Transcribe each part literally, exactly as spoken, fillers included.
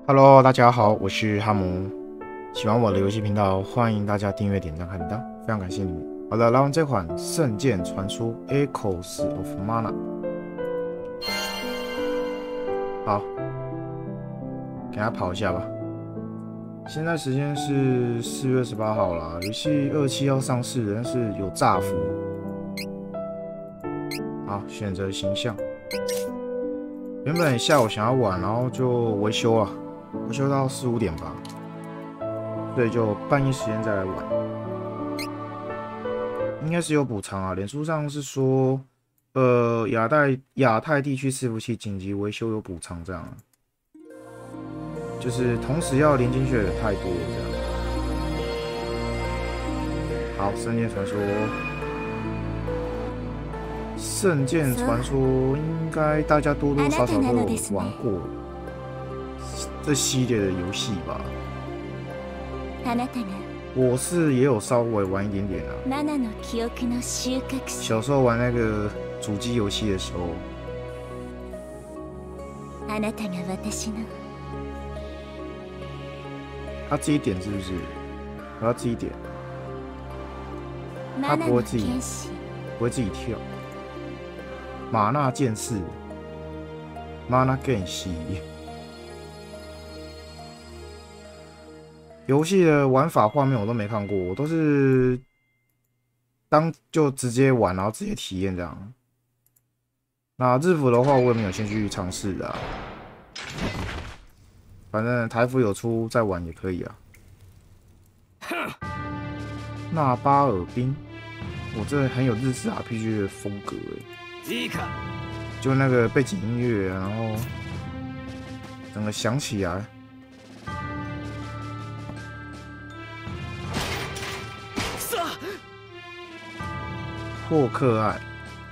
Hello， 大家好，我是哈姆。喜欢我的游戏频道，欢迎大家订阅、点赞、看档，非常感谢你们。好的，来玩这款《圣剑传说 Echoes of Mana》。好，给它跑一下吧。现在时间是四月二十八号啦，游戏二七要上市，但是有炸服。好，选择形象。原本下午想要玩，然后就维修啊，维修到四五点吧，所以就半夜时间再来玩。应该是有补偿啊，脸书上是说，呃，亚太亚太地区伺服器紧急维修有补偿这样，就是同时要连进去的人太多了这样。好，圣剑传说。圣剑传说应该大家多多少少都有玩过这系列的游戏吧？我是也有稍微玩一点点啊。小时候玩那个主机游戏的时候，他自己点是不是？我要自己点，他不会自己不会自己跳。玛纳剑士，玛纳剑士。游戏的玩法画面我都没看过，我都是当就直接玩，然后直接体验这样。那日服的话，我也没有先去尝试的、啊，反正台服有出再玩也可以啊。纳巴尔滨，我这很有日式 R P G 的风格哎。就那个背景音乐，然后整个响起来。霍克艾，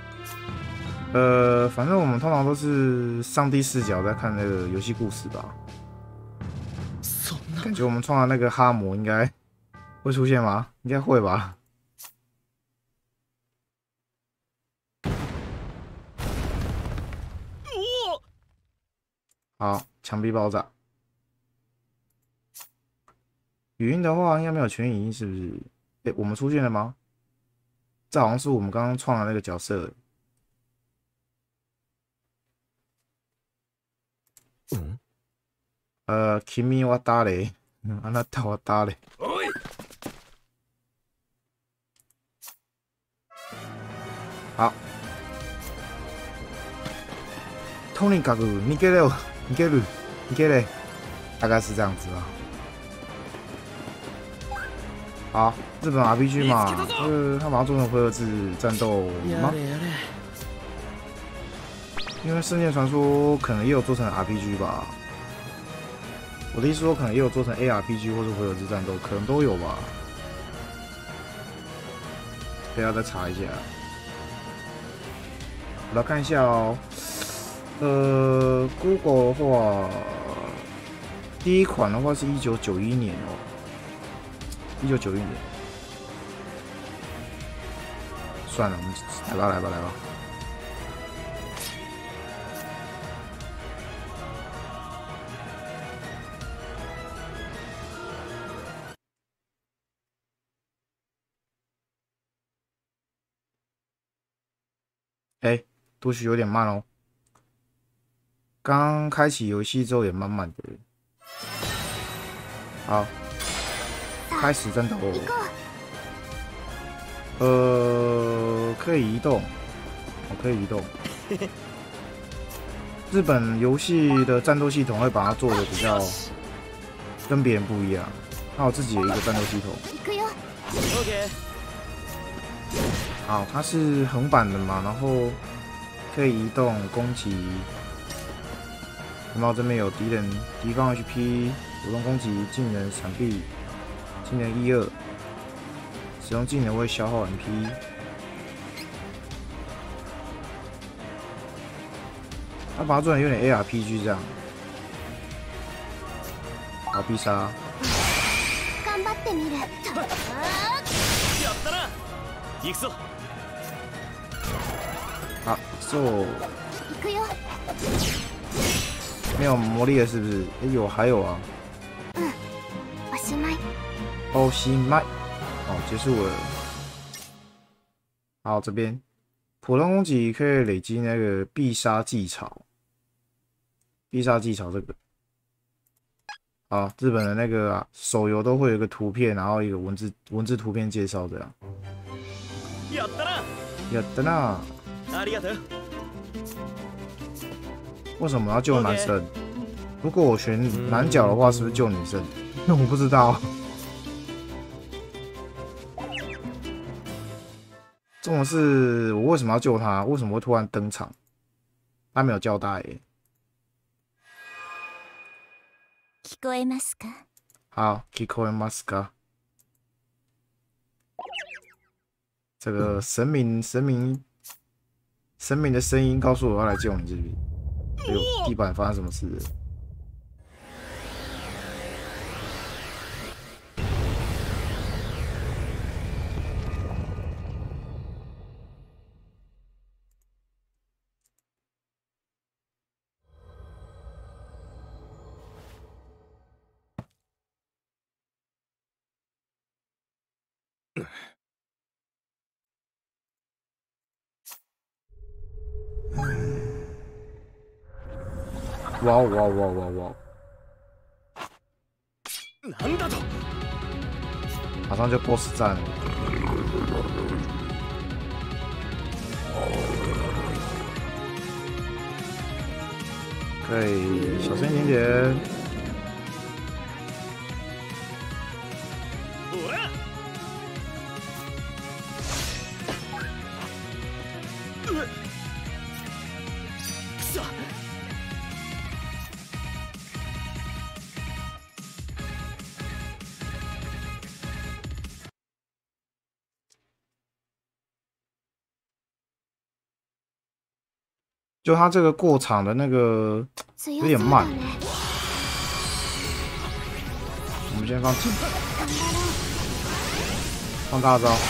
呃，反正我们通常都是上帝视角在看那个游戏故事吧。感觉我们创的那个哈姆应该会出现吗？应该会吧。好，墙壁爆炸。语音的话应该没有全语音，是不是？哎、欸，我们出现了吗？这好像是我们刚刚创的那个角色。嗯。呃 ，Kimi wa dare， あなたは誰？好。とにかく逃げろ。逃げる，逃げれ，大概是这样子吧。好，日本 R P G 嘛，呃，他把它做成回合制战斗吗？因为《圣剑传说》可能也有做成 R P G 吧。我的意思说，可能也有做成 A R P G 或是回合制战斗，可能都有吧。等下再查一下。我来看一下哦。呃 ，Google 的话，第一款的话是一九九一年哦，一九九一年。算了，我们来吧，来吧，来吧。哎、欸，读取有点慢哦。刚开启游戏之后也慢慢的。好，开始战斗。呃，可以移动，我可以移动。日本游戏的战斗系统会把它做的比较跟别人不一样，它有自己的一个战斗系统。好，它是横版的嘛，然后可以移动、攻击。然后这边有敌人敌方 H P， 主动攻击、技能、闪避、技能一二，使用技能会消耗 M P。他把它做成有点 A R P G 这样。好，必杀。好，so。 没有魔力了是不是？哎、欸、有还有啊。 嗯，おしまい。 おしまい。哦，结束了。好，这边普通攻击可以累积那个必杀技巧。必杀技巧这个。好，日本的那个、啊、手游都会有一个图片，然后一个文字文字图片介绍这样。やったな。やったな。ありがとう。为什么要救男生？ 如果我选男角的话，是不是救女生？我不知道。这种是我为什么要救他？为什么会突然登场？他没有交代耶。 聞こえますか？ 好，聞こえますか？这个神明，神明，神明的声音告诉我要来救你这边。哎呦，地板发生什么事了？哇哇哇哇哇！马上就 boss 战了。可以小声一点点。就他这个过场的那个有点慢，我们先放近，放大招，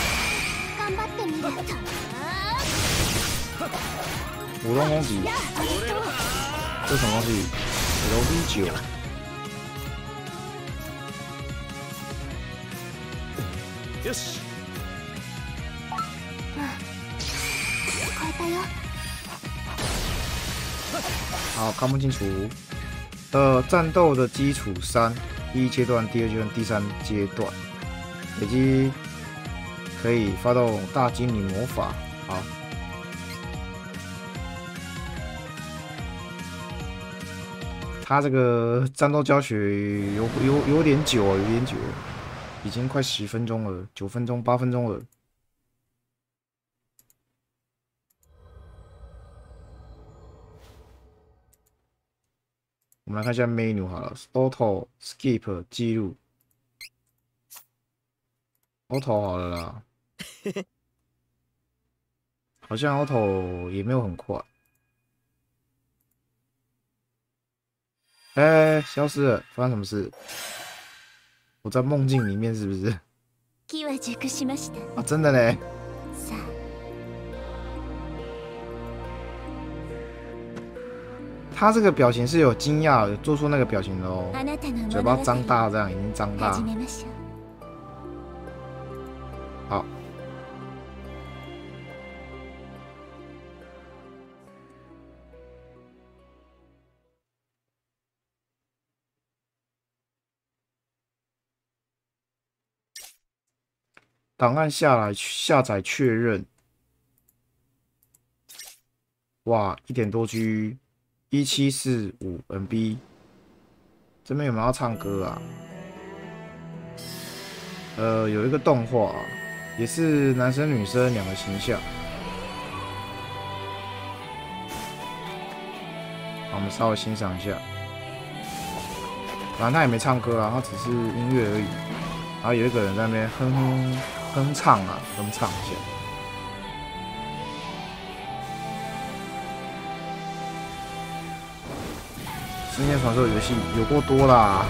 普通攻击，这什么东西 ？L V 九，よし，変えたよ。好，看不清楚。呃，战斗的基础三，第一阶段、第二阶段、第三阶段，累积可以发动大精灵魔法。好，他这个战斗教学有有有点久啊，有点久，已经快十分钟了，九分钟、八分钟了。我们来看一下 menu 好了 ，auto skip 记录 ，auto 好了啦，好像 auto 也没有很快。哎、欸，消失了，发生什么事？我在梦境里面是不是？啊，真的嘞！他这个表情是有惊讶，有做出那个表情的哦，嘴巴张大，这样已经张大。好，档案下来，下载确认。哇，一点多 G。一七四五 M B， 这边有没有要唱歌啊？呃，有一个动画、啊，也是男生女生两个形象。好，我们稍微欣赏一下。反正他也没唱歌啊，他只是音乐而已。然后有一个人在那边哼哼哼唱啊，哼唱一下。《圣剑传说》游戏有过多啦，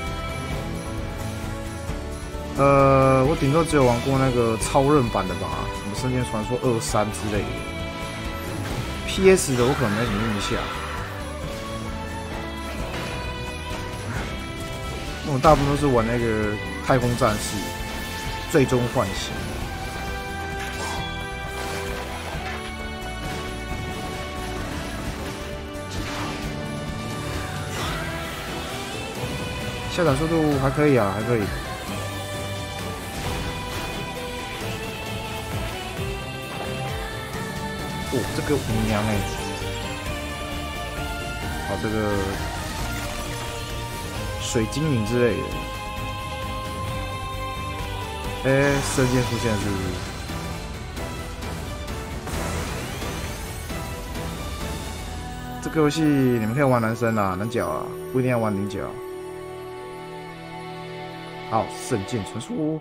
呃，我顶多只有玩过那个超任版的吧，什么《圣剑传说二三》之类的。P S 的我可能没什么印象。 我们大部分都是玩那个太空战士、最终幻想。下载速度还可以啊，还可以。哦，这个舞娘哎，好，这个水精灵之类的。哎、欸，射箭出现是不是？这个游戏你们可以玩男生啊，男角啊，不一定要玩女角。好，圣剑传说。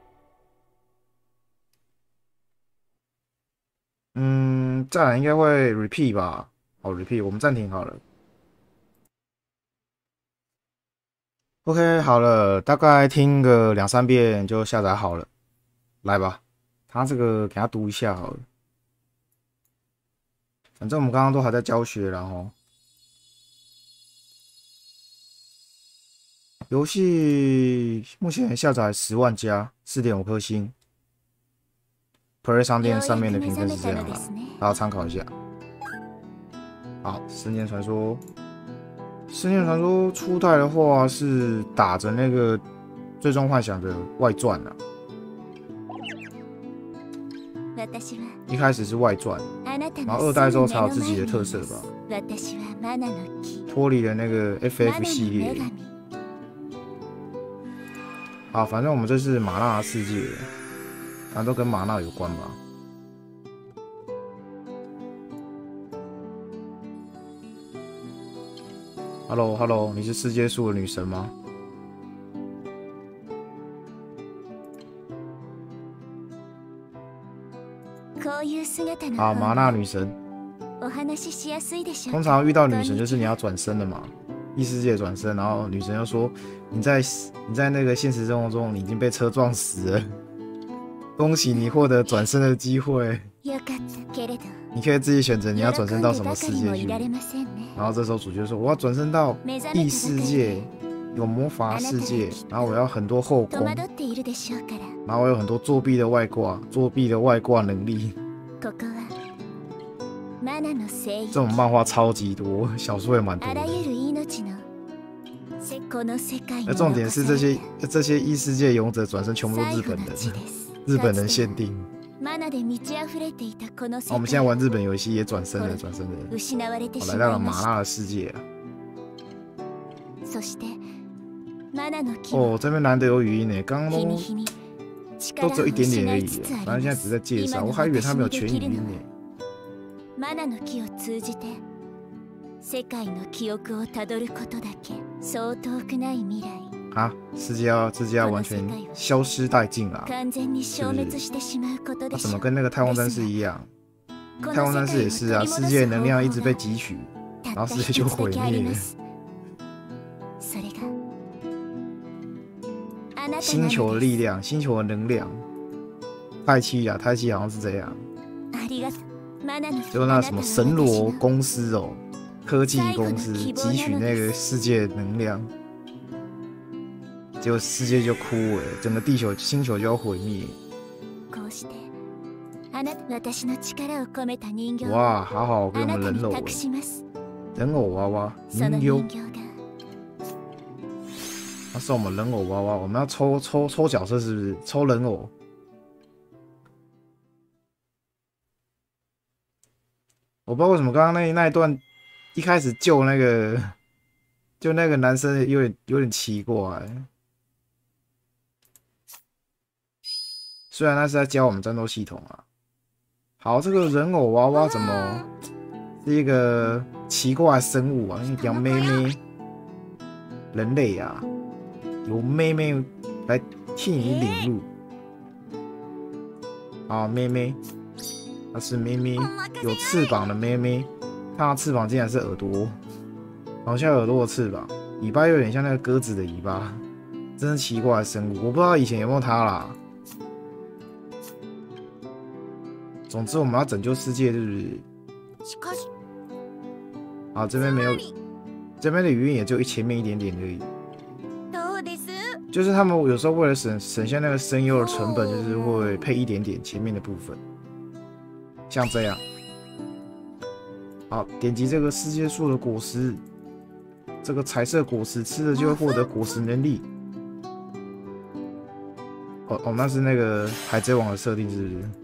嗯，再来应该会 repeat 吧？好 ，repeat， 我们暂停好了。OK， 好了，大概听个两三遍就下载好了。来吧，他这个给他读一下好了。反正我们刚刚都还在教学，然后游戏目前下载十万加， 四点五颗星。Play 商店上面的评分是这样啦，大家参考一下。好，《圣剑传说》，《圣剑传说》初代的话是打着那个《最终幻想》的外传啊。一开始是外传，然后二代之后才有自己的特色吧，脱离了那个 F F 系列。好，反正我们这是玛纳的世界，反正都跟玛纳有关吧。Hello Hello， 你是世界树的女神吗？啊，玛纳女神。通常遇到女神就是你要转身的嘛，异世界转身，然后女神又说你在你在那个现实生活中你已经被车撞死了，恭喜你获得转身的机会。你可以自己选择你要转身到什么世界去。然后这时候主角说我要转身到异世界，有魔法世界，然后我要很多后宫，然后我有很多作弊的外挂，作弊的外挂能力。这种漫画超级多，小说也蛮多的。而重点是这些这些异世界勇者转身全部都日本人，日本人限定。哦、我们现在玩日本游戏也转身了，转身了，我来到了玛纳的世界啊！哦，这边难得有语音呢，刚刚都都只有一点点而已，反正现在只在介绍，我还以为他们有全语音呢。啊，世界要世界要完全消失殆尽了，是不是？那、啊、怎么跟那个太空战士一样？太空战士也是啊，世界能量一直被汲取，然后世界就毁灭了。星球的力量，星球的能量，太气啊，太气好像是这样。就那什么神罗公司哦，科技公司汲取那个世界的能量。结果世界就枯萎，整个地球星球就要毁灭。哇，好好给我们人偶，人偶娃娃，人优。那是我们人偶娃娃，我们要抽抽抽角色是不是？抽人偶。我不知道为什么刚刚那那一段一开始救那个就那个男生有点有点奇怪。虽然他是在教我们战斗系统啊。好，这个人偶娃娃怎么是一个奇怪的生物啊？叫妹妹，人类啊，由妹妹来替你领路。好，妹妹，她是妹妹，有翅膀的妹妹。看她翅膀竟然是耳朵，好像耳朵的翅膀，尾巴有点像那个鸽子的尾巴，真是奇怪的生物。我不知道以前有没有它啦。总之，我们要拯救世界，是不是？好，这边没有，这边的语音也就前面一点点而已。 就是他们有时候为了省省下那个声优的成本，就是会配一点点前面的部分，像这样。好，点击这个世界树的果实，这个彩色果实吃了就会获得果实能力。哦哦，那是那个海贼王的设定是不是？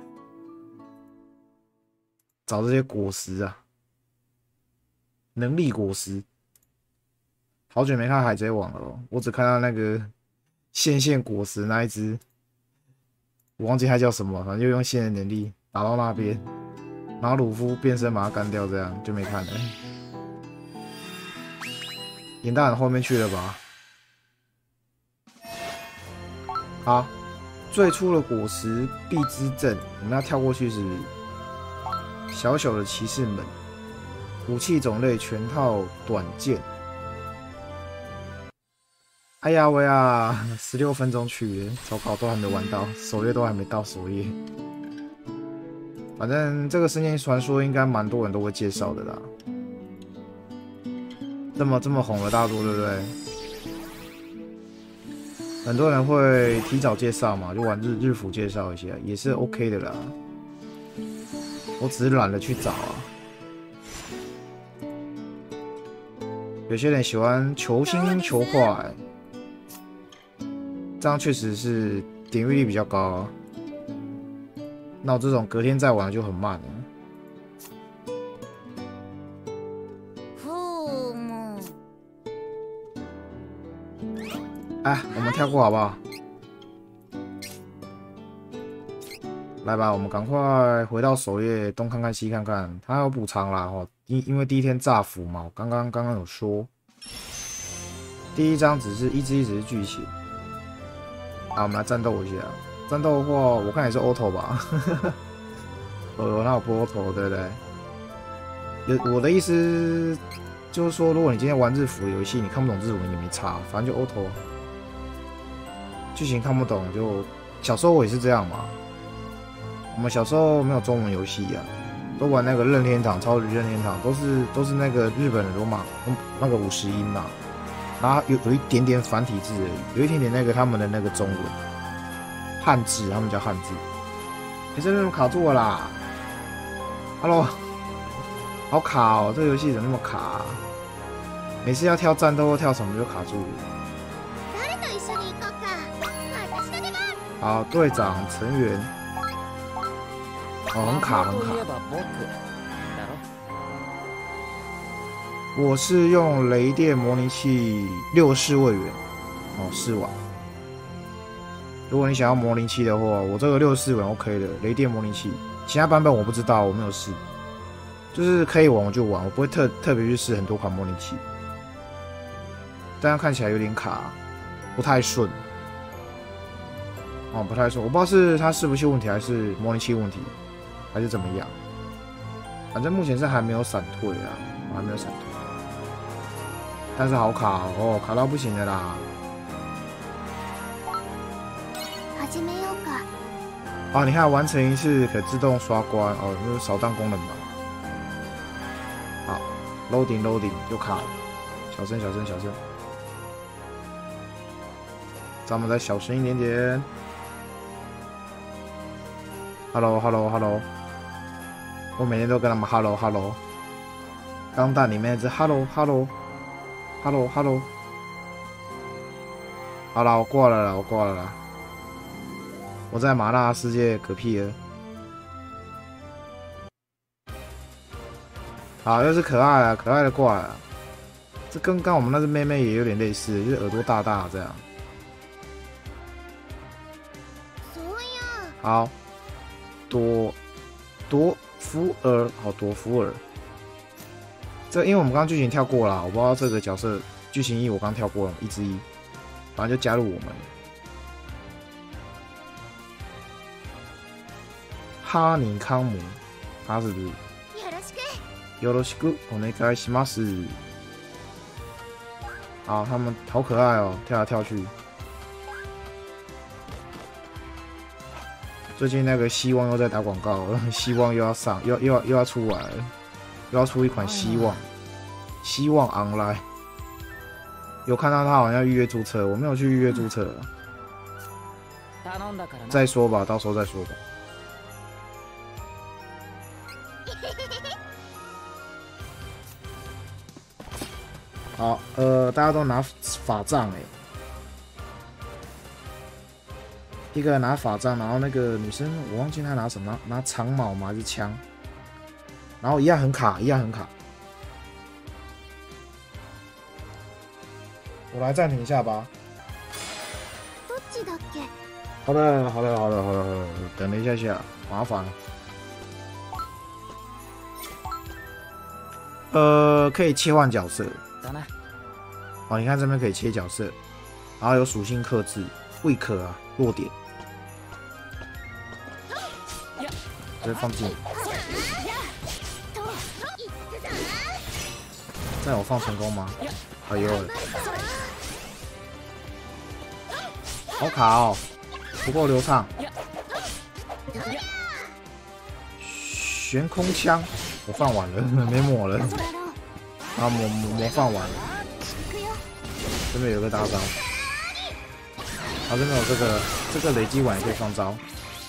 找这些果实啊，能力果实。好久没看海贼王了哦，我只看到那个线线果实那一只，我忘记它叫什么，反正就用线的能力打到那边，然后鲁夫变身把它干掉，这样就没看了。演到很后面去了吧？好，最初的果实必之阵，我们要跳过去是小小的骑士们，武器种类全套短剑。哎呀喂啊，十六分钟去了，糟糕，都还没玩到，首页都还没到首页。反正这个《圣剑传说》应该蛮多人都会介绍的啦，这么这么红的大作，对不对？很多人会提早介绍嘛，就玩日日服介绍一下，也是 OK 的啦。我只是懒得去找啊。有些人喜欢求新求快。这样确实是点阅率比较高啊。那我这种隔天再玩就很慢了。哎，我们跳过好不好？来吧，我们赶快回到首页，东看看西看看，它有补偿啦哈。因因为第一天炸服嘛，我刚刚刚刚有说，第一章只是一之一只是剧情。好，我们来战斗一下。战斗的话，我看也是 auto 吧。哦，那有不 auto 对不对？有我的意思就是说，如果你今天玩日服的游戏，你看不懂日文也没差，反正就 auto。剧情看不懂就，小时候我也是这样嘛。我们小时候没有中文游戏啊，都玩那个任天堂、超级任天堂，都是都是那个日本的罗马那个五十音嘛。然后有有一点点繁体字而已，有一点点那个他们的那个中文汉字，他们叫汉字。你这边卡住了啦 ！Hello， 好卡哦，这个游戏怎么那么卡啊？每次要跳战斗或跳什么就卡住了。好，队长成员，哦，很卡很卡。我是用雷电模拟器六式位元，哦，试玩。如果你想要模拟器的话，我这个六式玩 OK 的，雷电模拟器。其他版本我不知道，我没有试。就是可以玩我就玩，我不会特特别去试很多款模拟器。但看起来有点卡，不太顺。哦，不太顺，我不知道是它伺服器问题还是模拟器问题，还是怎么样。反正目前是还没有闪退啊，我还没有闪退。但是好卡哦，卡到不行的啦！哦，你看完成一次可自动刷关哦，就是扫荡功能吧。好 ，loading loading 就卡了，小声小声小声，咱们再小声一点点。Hello Hello Hello， 我每天都跟他们 Hello Hello。钢弹里面是 Hello Hello。Hello Hello， 好啦，我挂了啦，我挂了啦。我在麻辣世界嗝屁了。好，又是可爱啊，可爱的挂了。这跟刚我们那只妹妹也有点类似，就是耳朵大大这样。好，多多福尔，好多福尔。这因为我们刚刚剧情跳过了，我不知道这个角色剧情一我刚跳过了，一之一，反正就加入我们。哈尼康姆，他是不是？よろしくお願いします。好，他们好可爱哦，跳来跳去。最近那个希望又在打广告了，希望又要上，又又要又要出来了。又要出一款希望，希望 online， 有看到他好像要预约注册，我没有去预約注册，再说吧，到时候再说吧。好，呃，大家都拿法杖哎、欸，一个人拿法杖，然后那个女生我忘记她拿什么，拿长矛吗还是枪？然后一样很卡，一样很卡。我来暂停一下吧。好的，好的，好的，好的，好的，等了一下下，麻烦了。呃，可以切换角色。哦，你看这边可以切角色，然后有属性克制，未可啊，弱点。这放进。这样有放成功吗？哎呦，好卡哦，不够流畅。悬空枪，我放完了，没抹了。啊，魔魔魔放完了。这边有个大招。好，这边有这个，这个累积完也可以放招。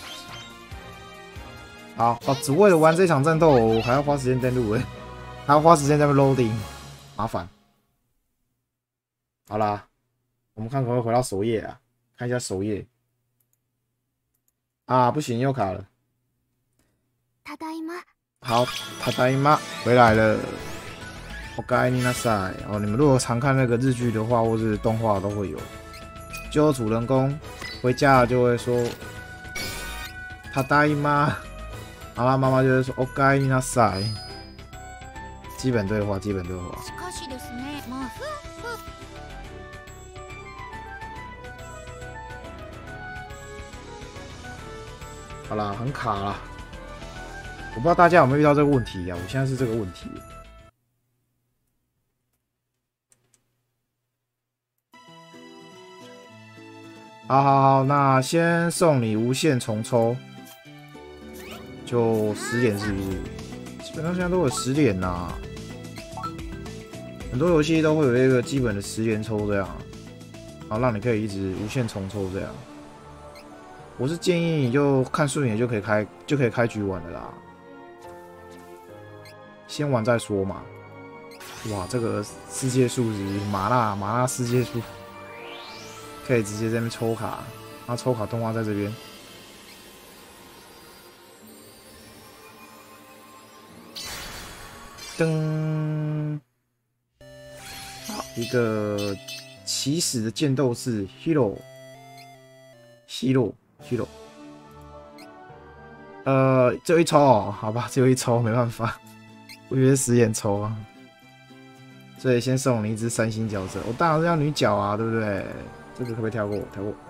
好哦，只为了玩这场战斗，我还要花时间登录哎，还要花时间在那边 loading， 麻烦。好啦，我们看可不可以回到首页啊？看一下首页。啊，不行，又卡了。好，他大姨妈回来了。我该你那塞哦，你们如果常看那个日剧的话，或是动画都会有，就主人公回家了就会说他大姨妈，然后妈妈就会说我该你那塞。基本对话，基本对话。好啦，很卡啦。我不知道大家有没有遇到这个问题啊？我现在是这个问题。好好好，那先送你无限重抽，就十点是不是？基本上现在都有十点呐，很多游戏都会有一个基本的十连抽这样，然后让你可以一直无限重抽这样。我是建议你就看顺眼就可以开就可以开局玩的啦，先玩再说嘛。哇，这个世界树是麻辣麻辣世界树。可以直接在那边抽卡，然后抽卡动画在这边。噔，好，一个起始的剑斗士 Hero，Hero，Hero。呃，只有一抽哦，好吧，只有一抽，没办法，我以为是十眼抽啊。所以先送你一只三星角色，我当然是要女角啊，对不对？这个可不可以跳过？跳过。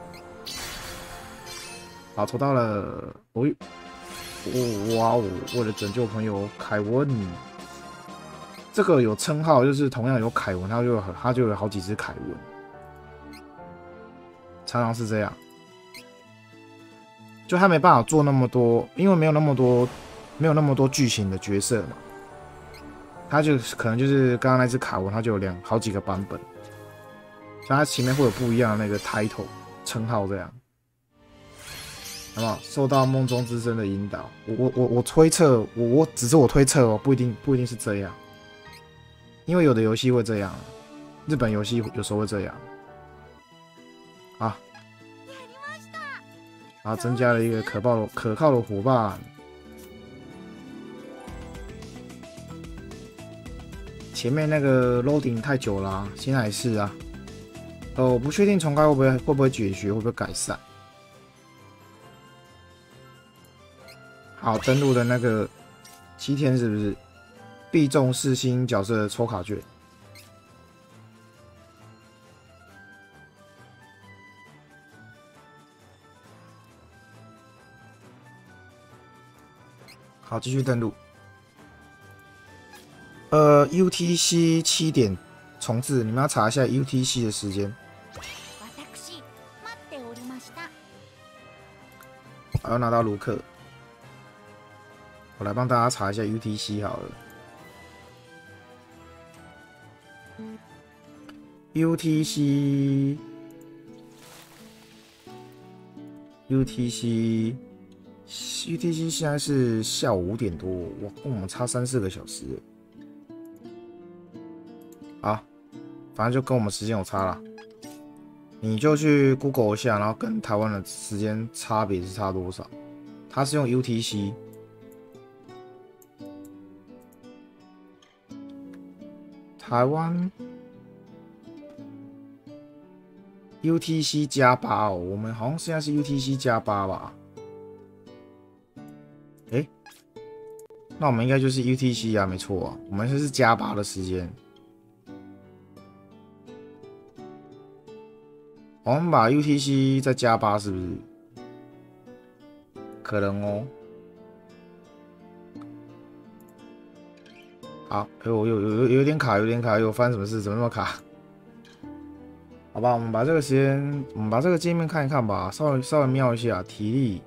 好，抽到了。哦，哇哦！为了拯救朋友凯文，这个有称号，就是同样有凯文，他就有他就有好几只凯文，常常是这样。就他没办法做那么多，因为没有那么多，没有那么多剧情的角色嘛。他就可能就是刚刚那只卡文，他就有两好几个版本。所以它前面会有不一样的那个 title 称号，这样，好不好？受到梦中之声的引导，我我我我推测，我我只是我推测哦，不一定不一定是这样，因为有的游戏会这样，日本游戏有时候会这样。啊，然后增加了一个可靠的可靠的伙伴。前面那个 loading 太久了、啊，现在也是啊。呃，我不确定重开会不会会不会解决，会不会改善。好，登录的那个七天是不是必中四星角色抽卡券？好，继续登录。呃 ，U T C 七点重置，你们要查一下 U T C 的时间。我要拿到卢克，我来帮大家查一下 U T C 好了。 U T C U T C U T C 现在是下午五点多，哇，跟我们差三四个小时。好，反正就跟我们时间有差啦。你就去 Google 一下，然后跟台湾的时间差别是差多少？它是用 U T C。台湾 U T C 加八哦，我们好像现在是 U T C 加八吧？哎、欸，那我们应该就是 U T C 啊，没错啊，我们这是加八的时间。我们把 U T C 再加八，是不是？可能哦。好，有有有有有点卡，有点卡，有发生什么事？怎么那么卡？好吧，我们把这个时间，我们把这个界面看一看吧，稍微稍微瞄一下体力。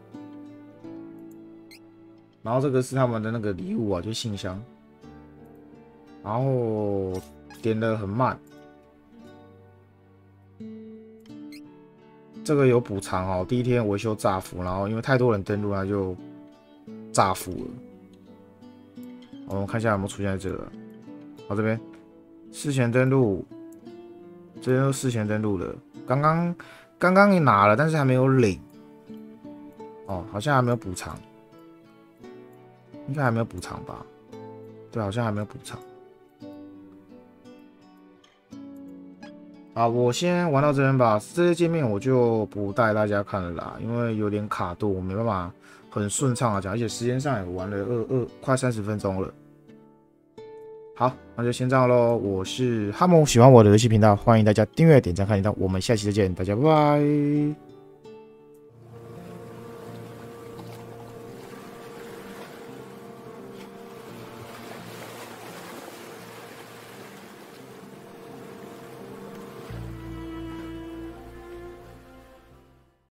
然后这个是他们的那个礼物啊，就信箱。然后点的很慢。这个有补偿哦，第一天维修炸服，然后因为太多人登录，它就炸服了。我们看一下有没有出现在这个。好，这边事前登录，这边都事前登录的。刚刚刚刚你拿了，但是还没有领。哦，好像还没有补偿，应该还没有补偿吧？对，好像还没有补偿。好，我先玩到这边吧。这些界面我就不带大家看了啦，因为有点卡度，我没办法很顺畅的讲，而且时间上也玩了二二快三十分钟了。好，那就先这样喽。我是哈姆，喜欢我的游戏频道，欢迎大家订阅、点赞、看频道。我们下期再见，大家拜拜。